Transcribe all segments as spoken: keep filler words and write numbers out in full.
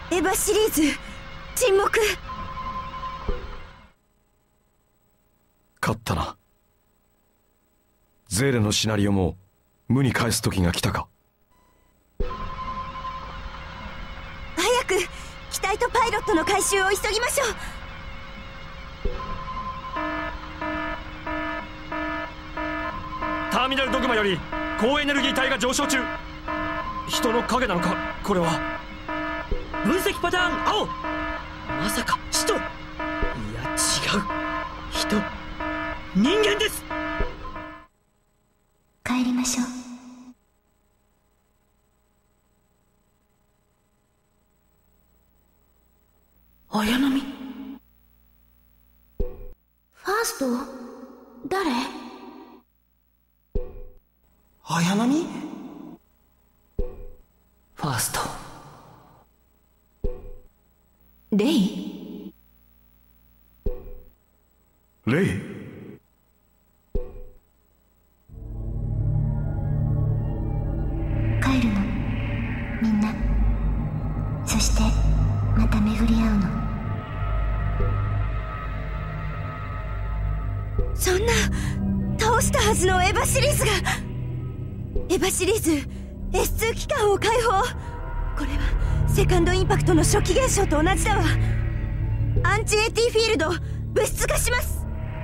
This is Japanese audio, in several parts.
エヴァシリーズ沈黙。 勝ったな。ゼーレのシナリオも無に返す時が来たか。 早く機体とパイロットの回収を急ぎましょう。 ターミナルドグマより高エネルギー体が上昇中。人の影なのかこれは。 分析パターン青。まさか使徒。いや違う、人、人間です。 帰りましょう。 綾波。 ファースト？誰？ 綾波？ ファースト。 レイ？ レイ？ 帰るの、みんな。そしてまた巡り合うの。 そんな、倒したはずのエヴァシリーズが。エヴァシリーズ エスツー 機関を解放。これはセカンドインパクトの初期現象と同じだわ。アンチ エーティー フィールド物質化します。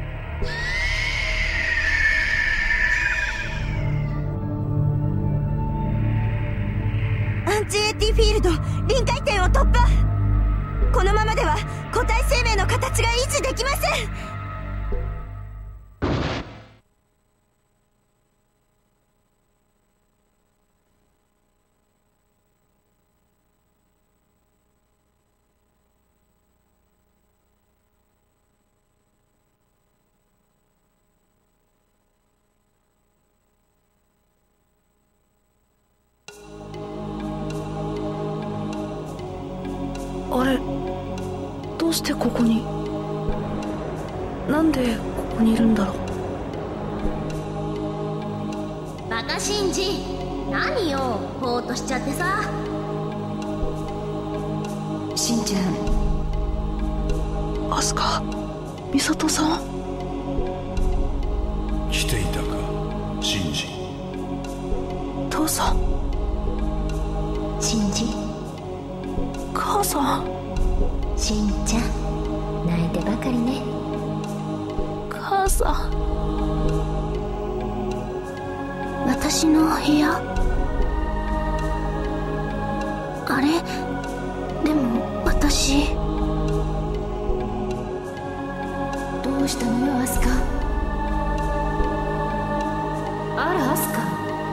アンチ エーティー フィールド臨界点を突破。このままでは個体生命の形が維持できません。 あれ、どうしてここに、なんでここにいるんだろう。 バカシンジ、何よぼーっとしちゃってさ。 しんちゃん、アスカ、ミサトさん。 来ていたか、シンジ。 父さん。 シンジ。 母さん。 しんちゃん、泣いてばかりね。 母さん。私の部屋。あれ、でも私。 どうしたのよアスカ。あらアスカ。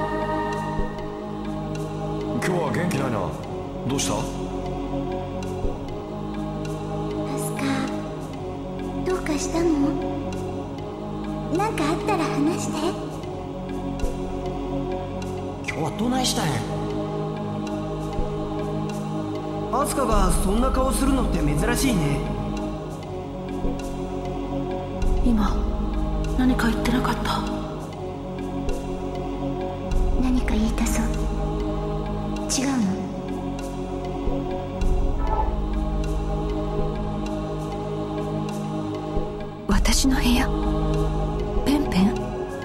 今日は元気ないな。どうした？ アスカ、どうかしたの？なんかあったら話して。 今日はどないしたんや。 アスカがそんな顔するのって珍しいね。 今何か言ってなかった？ 何か言いたそう。違うの？ 私の部屋。ペンペン。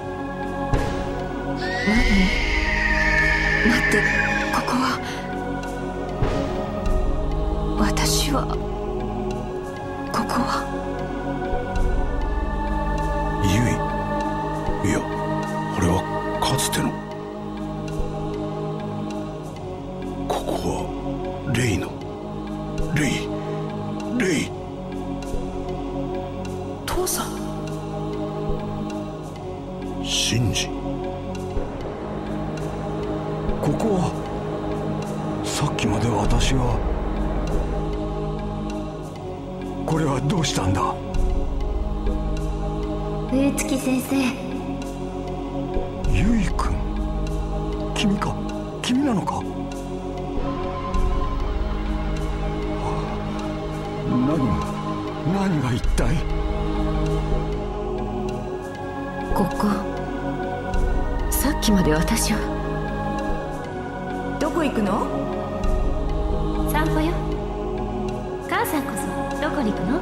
何？待って、ここは。私はここはユイ。いや、あれはかつての。ここはレイの。レイレイ。 父さん。 シンジ。 ここはさっきまで私は。これはどうしたんだ？ 上月先生。 ユイ君、君か？君なのか？何が何が一体？ ここ、さっきまで私は。どこ行くの？ 散歩よ。 朝こそどこに行くの？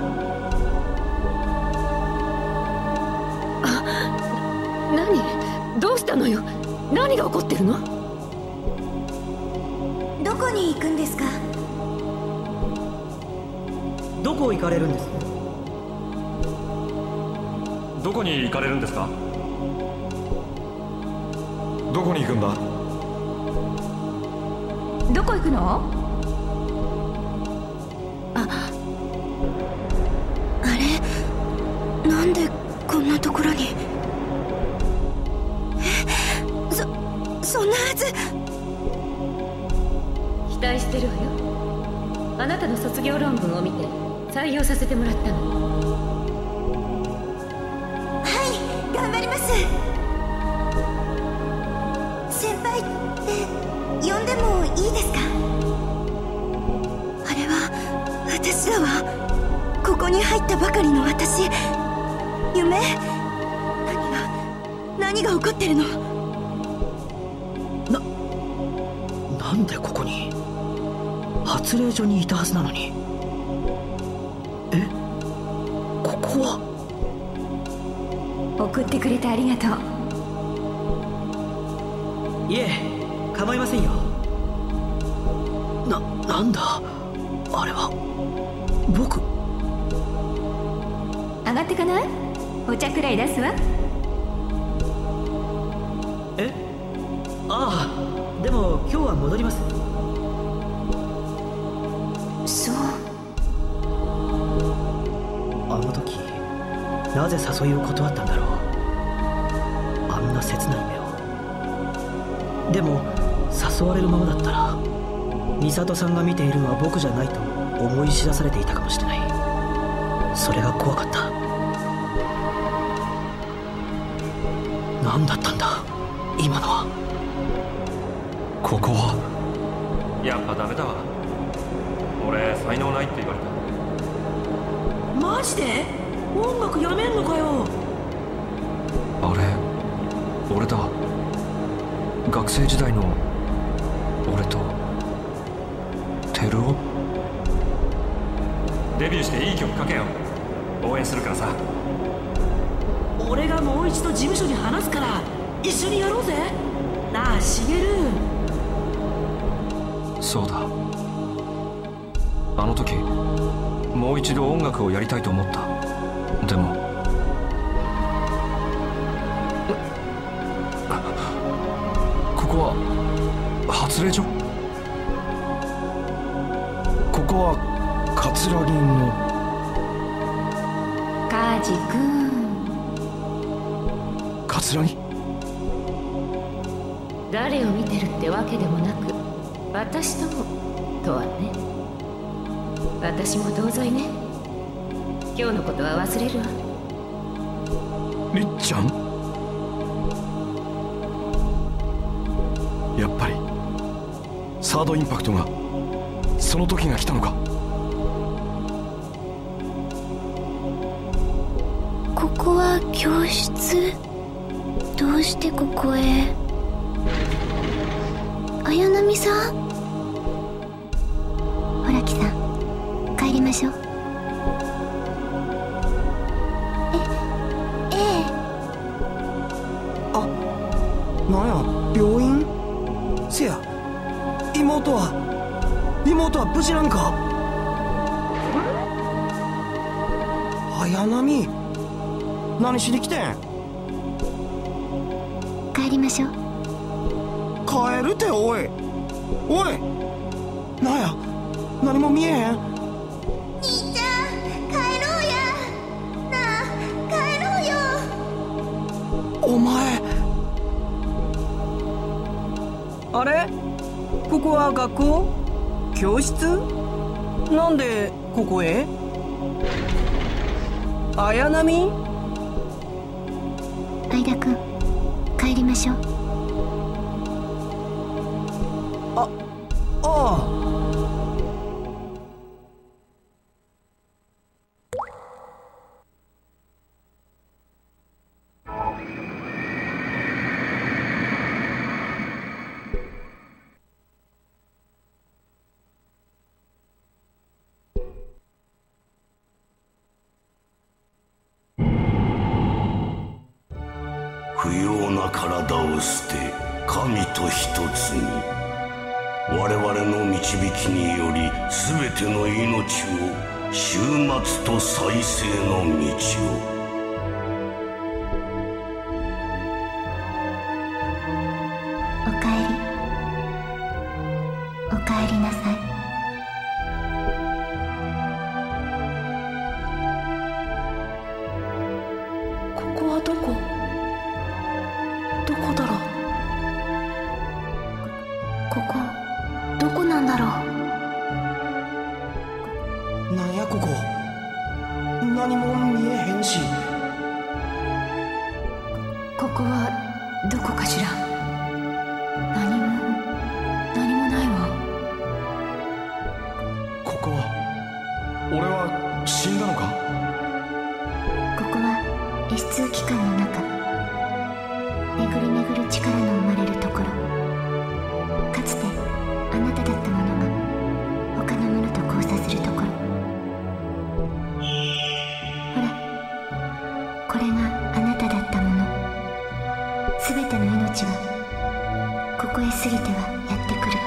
あ、何？どうしたのよ？何が起こってるの？ どこに行くんですか？ どこ行かれるんです？ どこに行かれるんですか？ どこに行くんだ？ どこ行くの？あ、あれ、なんでこんなところに。え、そ、そんなはず。 期待してるわよ。あなたの卒業論文を見て採用させてもらったの。 はい、頑張ります。先輩って呼んでもいいですか？あれは私だわ。ここに入ったばかりの私。夢？何が何が起こってるの？ ななんでここに？発令所にいたはずなのに。え、ここは？ 送ってくれてありがとう。 いえ、構いませんよ。な、なんだあれは。僕。 上がってかない？お茶くらい出すわ。 え、ああ、でも今日は戻ります。 そう。 あの時なぜ誘いを断ったんだろう。あんな切ない目を。でも誘われるままだったら美里さんが見ているのは僕じゃないと思い知らされていたかもしれない。それが怖かった。何だったんだ今のは。 ここは。 やっぱダメだわ。俺才能ないって言われた。 マジで？音楽やめんのかよ。 あれ、俺だ。学生時代の俺とテルオ。 デビューしていい曲書けよ。応援するからさ。 俺がもう一度事務所に話すから一緒にやろうぜ。なあシゲル。 そうだ。あの時もう一度音楽をやりたいと思った。でもここは発令所？ここは桂木の。 カジ君。 桂木？ 誰を見てるってわけでもなく、私ともとはね。私も同罪ね。今日のことは忘れるわ。 りっちゃん？やっぱりサードインパクトがその時が来たのか。 ここは教室？どうしてここへ？綾波さん？荒木さん、帰りましょう。え、ええ。 あ、なんや、病院？せや、妹は妹は無事なんか？綾波、何しに来てん？ 帰りましょう。 帰るて。おいおい、なんや、何も見えへん。 兄ちゃん、帰ろうや。なあ、帰ろうよ。 お前。あれ、ここは学校？教室？なんでここへ？綾波？ 相田君、帰りましょう。 あ、ああ。 不要な体を捨て神と一つに。我々の導きにより全ての命を終末と再生の道を。 おかえり。おかえりなさい。 ここはどこ？どこだろう？ここどこなんだろう。なんやここ。何も見えへんし。 ここはどこかしら。何も何もないわ。 ここは俺は死んだのか。 ここは エスツー 機関の中。巡り巡る力の生まれるところ。かつてあなただったものが他のものと交差するところ。ほら、これがあなただったもの。すべての命がここへ過ぎてはやってくる。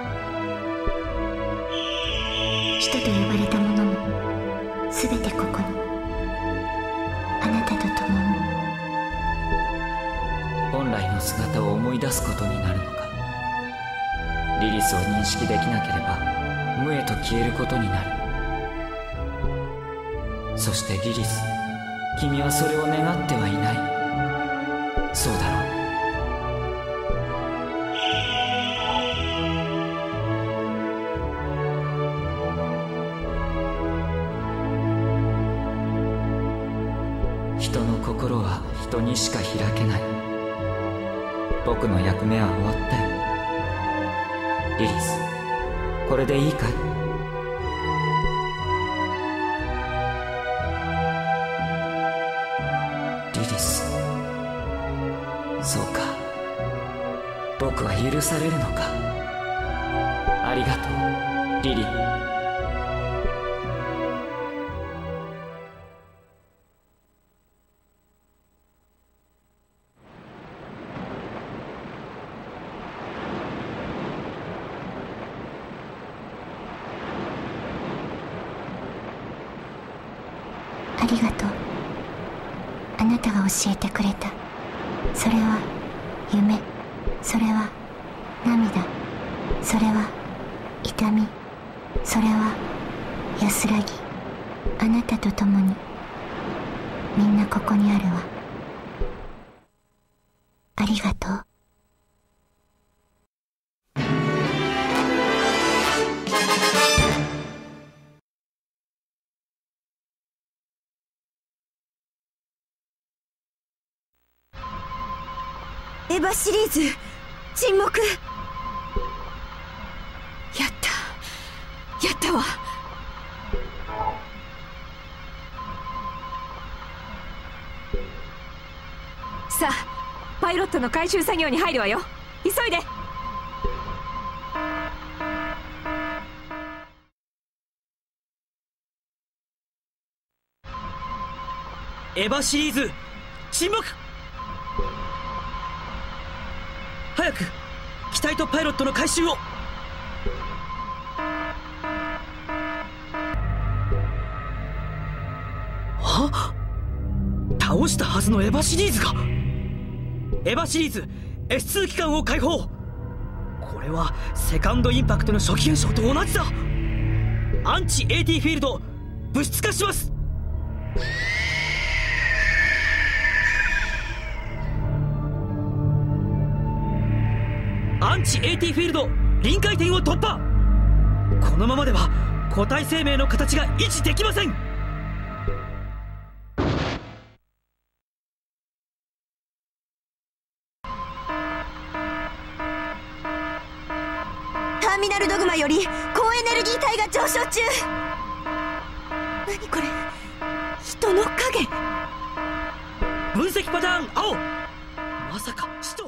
使徒と呼ばれたものもすべてここに。あなたと共に。 本来の姿を思い出すことになるのか。リリスを認識できなければ無へと消えることになる。そしてリリス、君はそれを願ってはいない。そうだろう。人の心は人にしか開けない。僕の役目は終わったよ。リリス、これでいいかい？リリス、そうか。僕は許されるのか。ありがとう、リリ。 ありがとう。あなたが教えてくれた。それは夢、それは涙、それは痛み、それは安らぎ。あなたと共にみんなここにあるわ。ありがとう。 エヴァシリーズ沈黙。やったやったわ。 さあパイロットの回収作業に入るわよ。急いで。 エヴァシリーズ沈黙。早く機体とパイロットの回収を。は？倒したはずのエヴァシリーズが。エヴァシリーズ エスツー 機関を解放。これはセカンドインパクトの初期現象と同じだ。アンチ エーティー フィールド物質化します。アンチ エーティー フィールド臨界点を突破。このままでは個体生命の形が維持できません。 ターミナルドグマより高エネルギー体が上昇中。何これ、人の影。 分析パターン青。まさか使徒。